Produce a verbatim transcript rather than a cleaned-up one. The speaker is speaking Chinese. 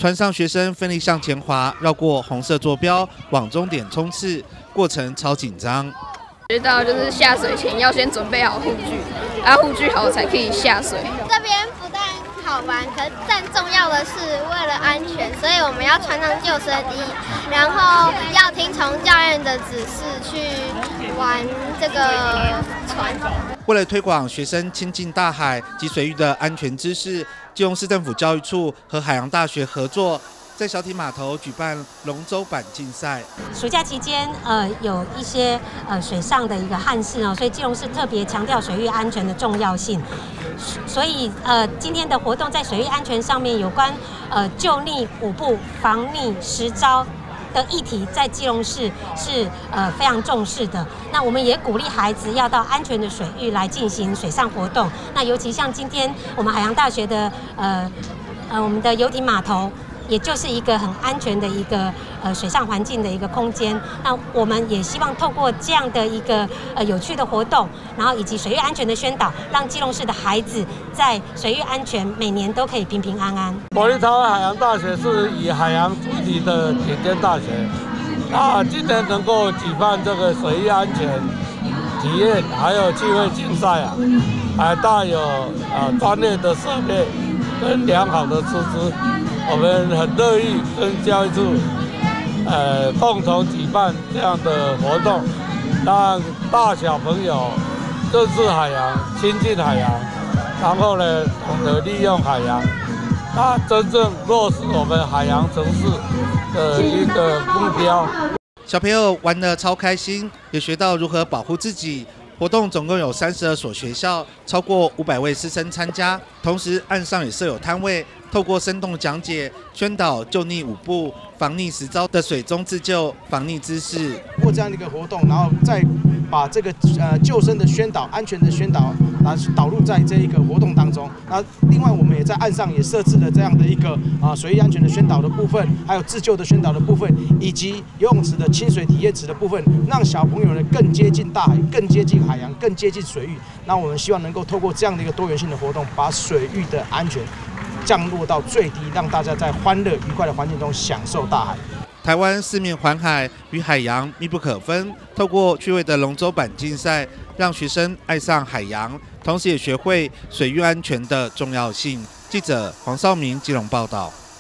船上学生奋力向前滑，绕过红色坐标，往终点冲刺，过程超紧张。 知道就是下水前要先准备好护具，然后护具好才可以下水。 这边不但好玩，可是更重要的是为了安全，所以我们要穿上救生衣，然后要听从教练的指示去玩这个船。 为了推广学生亲近大海及水域的安全知识，基隆市政府教育处和海洋大学合作，在小体码头举办龙舟板竞赛。 暑假期间，呃，有一些呃水上的一个憾事哦，所以基隆市特别强调水域安全的重要性。所以呃，今天的活动在水域安全上面有关呃救溺五步、防溺十招的议题，在基隆市是呃非常重视的。那我们也鼓励孩子要到安全的水域来进行水上活动。那尤其像今天我们海洋大学的呃呃我们的游艇码头。也就是一个很安全的一个呃水上环境的一个空间。那我们也希望透过这样的一个呃有趣的活动，然后以及水域安全的宣导，让基隆市的孩子在水域安全每年都可以平平安安。 国立台湾海洋大学是以海洋主体的顶尖大学，那今年能够举办这个水域安全体验还有趣味竞赛啊，海大有啊专业的设备跟良好的师资。我们很乐意跟教育处，呃，共同举办这样的活动，让大小朋友认识海洋、亲近海洋，然后呢，懂得利用海洋，那真正落实我们海洋城市的一个目标。 小朋友玩得超开心，也学到如何保护自己。活动总共有三十二所学校，超过五百位师生参加。同时，岸上也设有摊位，透过生动讲解、宣导救溺五步、防溺十招的水中自救防溺知识。 通过这样的一个活动，然后再把这个呃救生的宣导、安全的宣导，然后导入在这一个活动当中。那另外，我们也在岸上也设置了这样的一个啊水域安全的宣导的部分，还有自救的宣导的部分，以及游泳池的亲水体验池的部分，让小朋友呢更接近大海，更接近海洋，更接近水域。那我们希望能够透过这样的一个多元性的活动，把水域的安全降落到最低，让大家在欢乐愉快的环境中享受大海。 台湾四面环海，与海洋密不可分。透过趣味的龙舟板竞赛，让学生爱上海洋，同时也学会水域安全的重要性。记者黄少明基隆报道。